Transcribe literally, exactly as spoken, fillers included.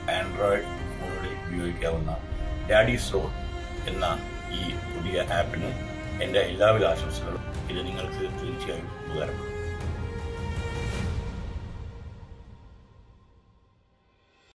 Android ഫോണിൽ ഉപയോഗിക്കാവുന്ന daddy സ്ലോൺ എന്ന ഈ പുതിയ ആപ്പിന് എൻ്റെ എല്ലാവിധ ആശംസകളും. ഇത് നിങ്ങൾക്ക് തീർച്ചയായും ഉപകാരപ്പെടും.